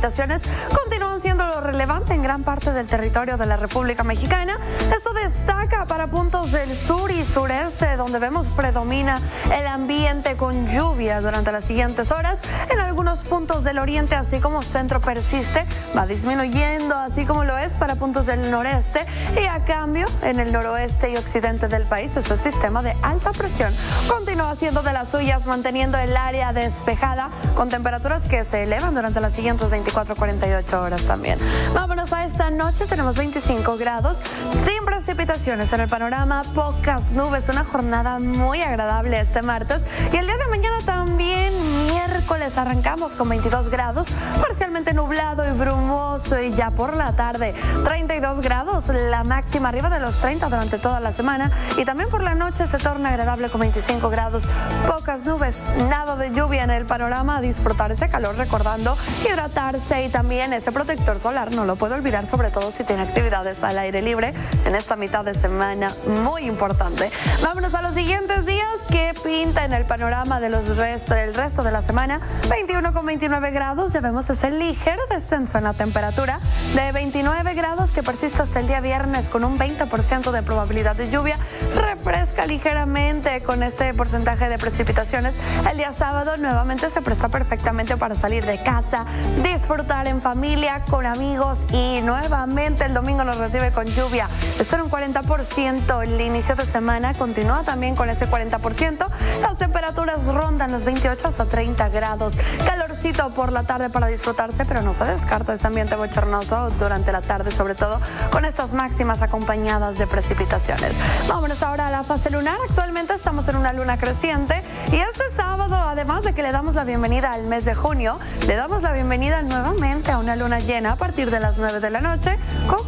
precipitaciones continúan siendo lo relevante en gran parte del territorio de la República Mexicana. Esto destaca para puntos del sur y sureste, donde vemos predomina el ambiente con lluvia durante las siguientes horas. En algunos puntos del oriente, así como centro, persiste, va disminuyendo, así como lo es para puntos del noreste, y a cambio en el noroeste y occidente del país este sistema de alta presión continúa haciendo de las suyas, manteniendo el área despejada con temperaturas que se elevan durante las siguientes 24-48 horas también. Vámonos a esta noche, tenemos 25 grados, sin precipitaciones en el panorama, pocas nubes, una jornada muy agradable este martes, y el día de mañana también, miércoles, arrancamos con 22 grados, parcialmente nublado y brumoso, y ya por la tarde 32 grados, la máxima arriba de los 30 durante toda la semana, y también por la noche se torna agradable con 25 grados, pocas nubes, nada de lluvia en el panorama, a disfrutar ese calor, recordando hidratarse y también ese protector solar, no lo puedo olvidar, sobre todo si tiene actividades al aire libre en esta mitad de semana, muy importante. Vámonos a los siguientes días, que pinta en el panorama de del resto de la semana. 21 con 29 grados, ya vemos ese ligero descenso en la temperatura de 29 grados que persiste hasta el día viernes con un 20% de probabilidad de lluvia, refresca ligeramente con ese porcentaje de precipitaciones. El día sábado nuevamente se presta perfectamente para salir de casa, disfrutar en familia, con amigos, y nuevamente el domingo nos recibe con lluvia. Esto en un 40%, el inicio de semana continúa también con ese 40%, las temperaturas rondan los 28 hasta 30 grados, calorcito por la tarde para disfrutarse, pero no se descarta ese ambiente bochornoso durante la tarde, sobre todo con estas máximas acompañadas de precipitaciones. Vámonos ahora a la fase lunar. Actualmente estamos en una luna creciente, y este sábado, además de que le damos la bienvenida al mes de junio, le damos la bienvenida nuevamente a una luna llena a partir de las 9 de la noche con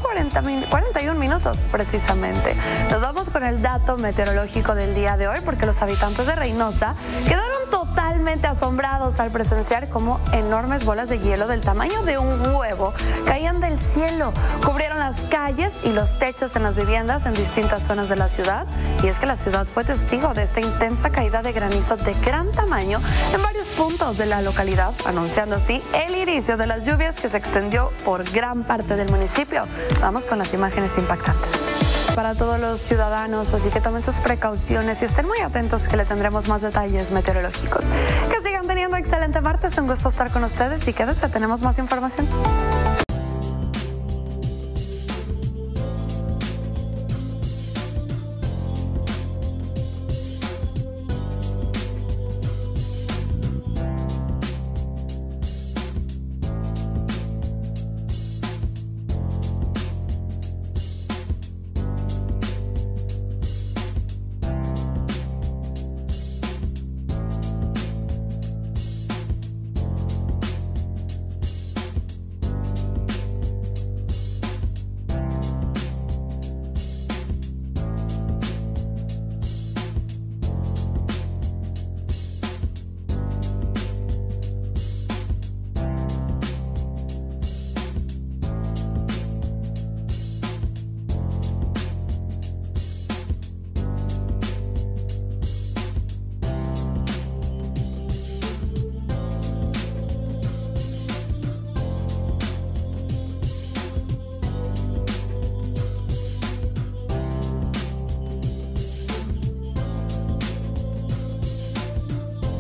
41 minutos precisamente. Nos vamos con el dato meteorológico del día de hoy, porque los habitantes de Reynosa quedaron totalmente asombrados al presenciar cómo enormes bolas de hielo del tamaño de un huevo caían del cielo, cubrieron las calles y los techos en las viviendas en distintas zonas de la ciudad, y es que la ciudad fue testigo de esta intensa caída de granizo de gran tamaño en varios puntos de la localidad, anunciando así el inicio de las lluvias que se extendió por gran parte del municipio. Vamos con las imágenes impactantes para todos los ciudadanos, así que tomen sus precauciones y estén muy atentos, que le tendremos más detalles meteorológicos. Que sigan teniendo excelente martes, un gusto estar con ustedes, y quédense, tenemos más información.